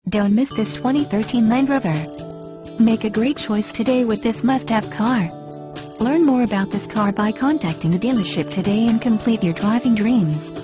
Don't miss this 2013 Land Rover. Make a great choice today with this must-have car. Learn more about this car by contacting the dealership today and complete your driving dreams.